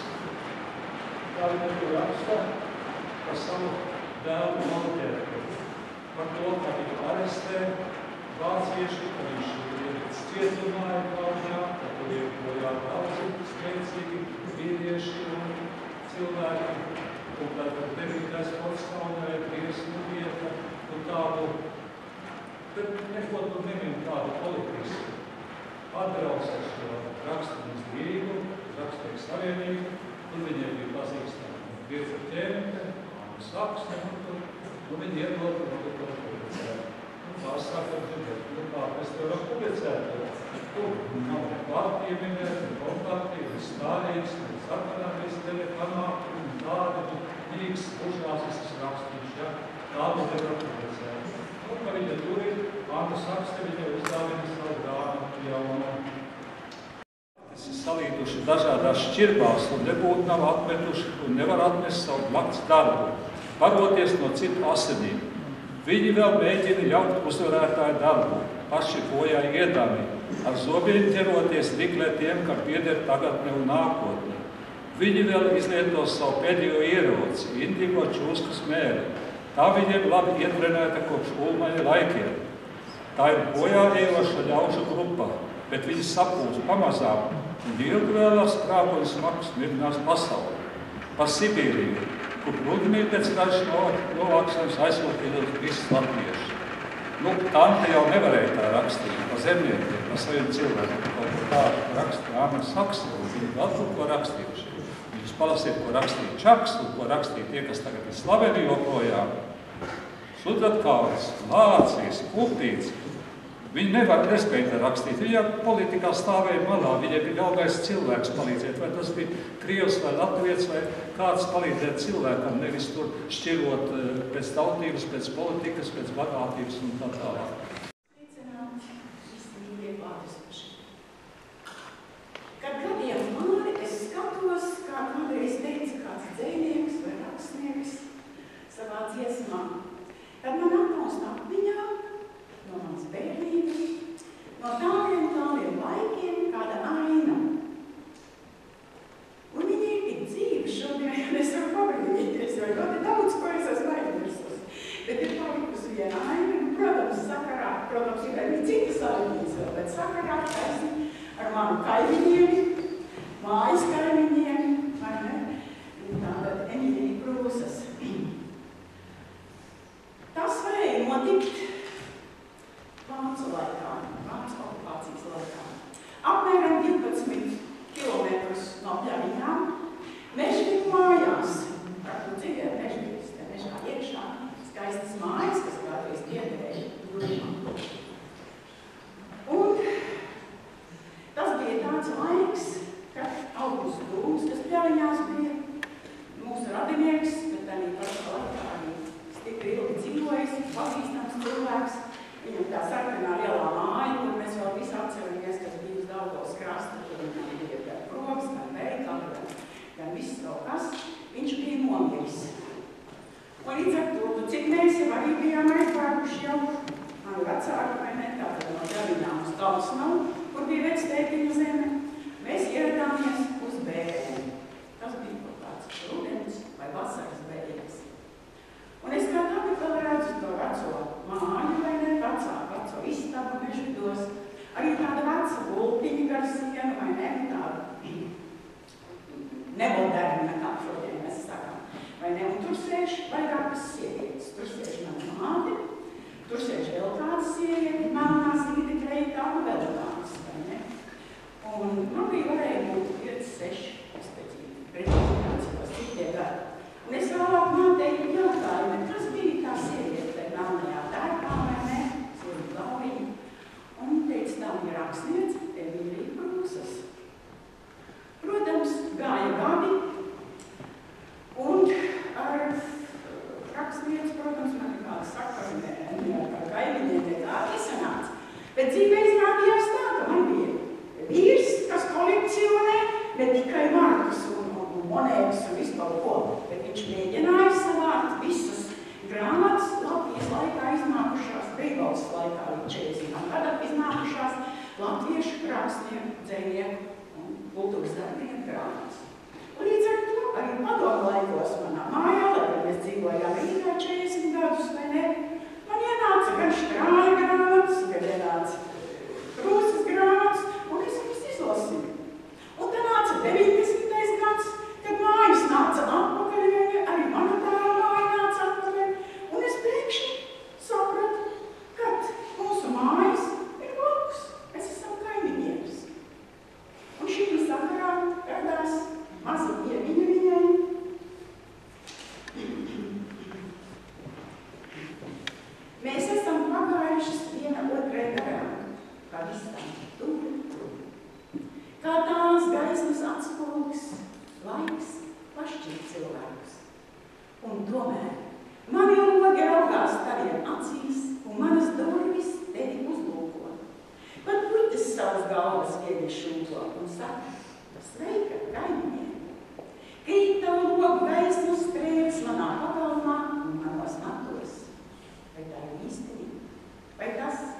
Tā viņi to raksta par savu dēlu Malķēku. Par to, ka viņu arestē vācieši, ka viņš ir cietumā ir Kaunijā, ka tur ir bojā daudzi spēcīgi vīrieši un cilvēki. Un tad devītais pats Kaunijā ir briesmu vieta un tādu, bet neko tur nevien tādu politisku. Atbrauc ar šo rakstības Rīgu, rakstīgu savienību, tur viņiem bija pazīstami Virza Ķēmete, Anna Saksne, un tur, un viņi iedod, un tur to publicēt. Un tā saka, nu kā mēs to varam publicēt, tur nav ne partija minēt, ne kontaktija, ne Stālīgs, ne Sakarāvis telekanāti, un tādi nīgs, buržāzisks rakstīši, ja, tādu nevar publicēt. Nu, ka viņa tur ir, Anna Saksne, viņa uzdāvina savu grāmatu jauno. Tas ir salīduši dažādās šķirbās un nebūtu nav atmetuši un nevar atmest savu blakus darbu, paroties no citu asinīm. Viņi vēl mēģina jaukt uzvarētāju darbu, paši bojā iedami, ar zobiem ķeroties riklē tiem, kam pieder tagadne un nākotne. Viņi vēl izlieto savu pēdējo ieroci, indigo čūskas mēri. Tā viņiem labi ietrenēta kopš Ulmaņa laikiem. Tā ir bojā ejoša ļaužu grupa, bet viņi sapūs pamazām un ilgi vēlās krāpoļu smakus mirinās pasauli. Par Sibīriju, kur rudenī pēc dažas novākšanas aizsūtītos visus latvieši. Nu, tante jau nevarēja tā rakstīt par zemniekiem, par saviem cilvēkiem. Kaut kā tā raksta Anna Saksne, un viņi vēl tur ko rakstījuši. Jūs palasiet, ko rakstīja Čaks, un ko rakstīja tie, kas tagad ir slaveni joprojām. Sudratkaulis, Lācijas, Kultīts. Viņi nevar nespēja rakstīt. Viņa politikā stāvēja malā, viņai bija galvenais cilvēks palīdzēt. Vai tas bija krievs vai latvietis, vai kāds palīdzēt cilvēkam, nevis tur šķirot pēc tautības, pēc politikas, pēc bagātības un tā tālāk. Sveicināti, visi mīļie klātesošie. Kad gadiem māri es skatos, kā kādreiz teica kāds dzejnieks vai rakstnieks savā dziesmā, tad man atnāst atmiņā no manas bērnības, no tādiem tādiem laikiem, kāda aina. Un viņi ir tik dzīvi šodien, un es varu pabrīnīties, jo ļoti daudz, ko es esmu aizmirsus. Bet ir palikusi viena aina, un, protams, sakarā, protams, ir arī citas ainas vēl, bet sakarā taisni ar manu kaimiņiem, mājas kaimiņiem, vai ne? Un tātad Emīlija Prūsas. Tas varēja notikt Vācu laikā, Vācu okupācijas laikā. Apmēram divpadsmit kilometrus no Pļaviņām, Mežģīgu mājās, kā tu dzīvē Mežģīgas, te mežā iekšā, skaistas mājas, kas kādreiz piederēja Jūrmā. Un tas bija tāds laiks, kad Augusts Dūms, kas Pļaviņās bija mūsu radinieks, bet arī pašā laikā arī stipri ilgi dzīvojis, pazīstams cilvēks. Viņam tā sarkanā lielā māja, kur mēs vēl visi atceramies, kas bija uz Daugavas krasta, kur viņam bija gan progs, gan veikali, gan, gan viss kaut kas. Viņš bija nomiris. Un līdz ar to, cik mēs jau arī bijām aizbēguši jau, mani vecāki, vai ne, tātad no Pļaviņām uz Kalsnavu, kur bija vectētiņu zeme, mēs ieradāmies uz Bērēm. Tas bija kaut kāds rudens vai vasaras beigas. Un es kā tagad vēl redzu to veco māju, vai ne, vecā, veco istabu Mežģīdos, arī tāda veca gultiņa gar sienu, vai ne, tāda nemoderna, kā šodien mēs sakām, vai ne, un tur sēž vairākas sievietes, tur sēž mana māte, tur sēž vēl kādas sievietes, melnā zīde kreitā, un vēl kādas, vai ne, un man bija varēja būt pieci, seši, respektīvi, prezentācijos, cik tie gadi. Un es vēlāk noteikti jautāju, bet kas bija tā sieviete tajā melnajā tērpā, vai ne, sievieti galviņu, un teica, tā bija rakstniece Emīlija Prūsas. Protams, gāja gadi, un ar rakstnieci, protams, man ir kāda sakara, ne, ne ar kaimiņiem, ne tā nesanāca. Bet dzīvē izrādījās tā, ka man bija vīrs, kas kolekcionē ne tikai markas un monētas un visu kaut ko, bet viņš mēģināja savākt visas grāmatas Latvijas laikā iznākušās, Brīvvalsts laikā līdz četrdesmitajiem gadam iznākušās latviešu rakstnieku, dzejnieku un kultūras darbinieku grāmatas. Un līdz ar to arī padomu laikos manā mājā, lai mēs dzīvojām Rīgā četrdesmit gadus, vai ne, man ienāca gan Štrāja grāmatas, gan ienāca Prūsas grāmatas, un es viņas izlasīju. Un tā nāca deviņdesmitais gads, kad mājas nāca atpakaļ, arī mana tēva māja nāca atpakaļ, un es pēkšņi sapratu, ka mūsu mājas ir blakus, mēs esam kaimiņienes. Un šī sakarā radās maza ieviņa viņai. Mēs esam pagājušas viena otrai garām, kā visām tuvi. Kā tās gaismas atspulgs, laiks pašķir cilvēkus. Un tomēr mani logi raugās taviem acīs, un manas durvis tevi uzlūko. Pat puķis savas galvas viegli šūko un saka, sveika, kaimiņiem. Krīt tavu logu gaismu strēles manā pagalmā un manos matos. Vai tā ir īstenība? Vai tas